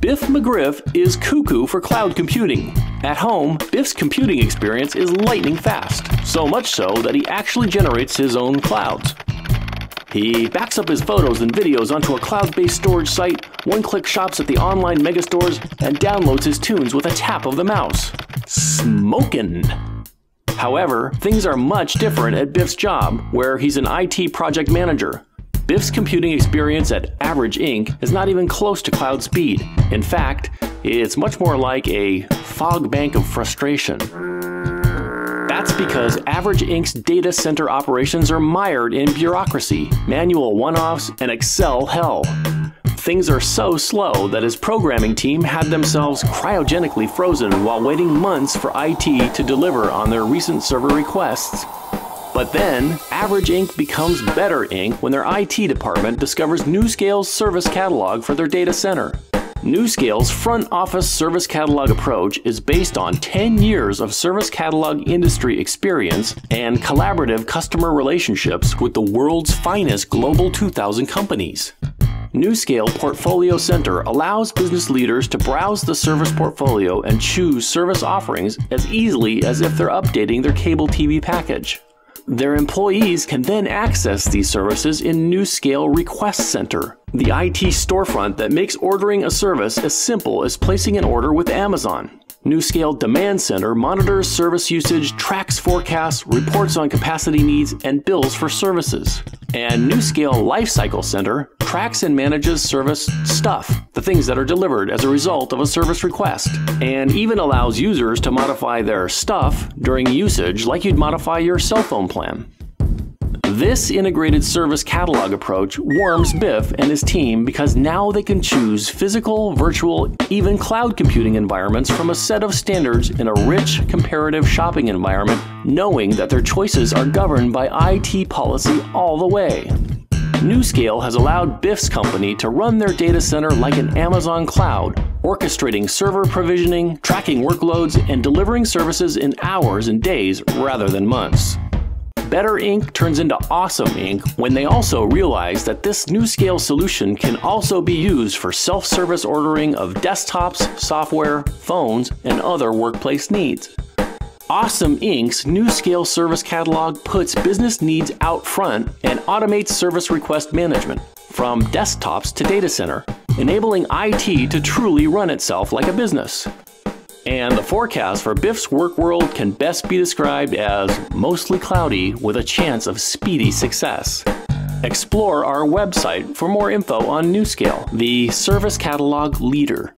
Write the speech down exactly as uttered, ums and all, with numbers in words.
Biff McGriff is cuckoo for cloud computing. At home, Biff's computing experience is lightning fast, so much so that he actually generates his own clouds. He backs up his photos and videos onto a cloud-based storage site, one-click shops at the online megastores, and downloads his tunes with a tap of the mouse. Smokin'! However, things are much different at Biff's job, where he's an I T project manager. Biff's computing experience at Average Incorporated is not even close to cloud speed. In fact, it's much more like a fog bank of frustration. That's because Average Incorporated's data center operations are mired in bureaucracy, manual one-offs, and Excel hell. Things are so slow that his programming team had themselves cryogenically frozen while waiting months for I T to deliver on their recent server requests. But then, Average Incorporated becomes Better Incorporated when their I T department discovers NewScale's service catalog for their data center. NewScale's front office service catalog approach is based on ten years of service catalog industry experience and collaborative customer relationships with the world's finest Global two thousand companies. NewScale Portfolio Center allows business leaders to browse the service portfolio and choose service offerings as easily as if they're updating their cable T V package. Their employees can then access these services in NewScale Request Center, the I T storefront that makes ordering a service as simple as placing an order with Amazon. NewScale Demand Center monitors service usage, tracks forecasts, reports on capacity needs, and bills for services. And NewScale Lifecycle Center tracks and manages service stuff, the things that are delivered as a result of a service request, and even allows users to modify their stuff during usage like you'd modify your cell phone plan. This integrated service catalog approach warms Biff and his team because now they can choose physical, virtual, even cloud computing environments from a set of standards in a rich, comparative shopping environment, knowing that their choices are governed by I T policy all the way. NewScale has allowed Biff's company to run their data center like an Amazon cloud, orchestrating server provisioning, tracking workloads, and delivering services in hours and days rather than months. Better Incorporated turns into Awesome Incorporated when they also realize that this NewScale solution can also be used for self-service ordering of desktops, software, phones, and other workplace needs. Awesome Incorporated's NewScale Service Catalog puts business needs out front and automates service request management, from desktops to data center, enabling I T to truly run itself like a business. And the forecast for Biff's work world can best be described as mostly cloudy with a chance of speedy success. Explore our website for more info on NewScale, the service catalog leader.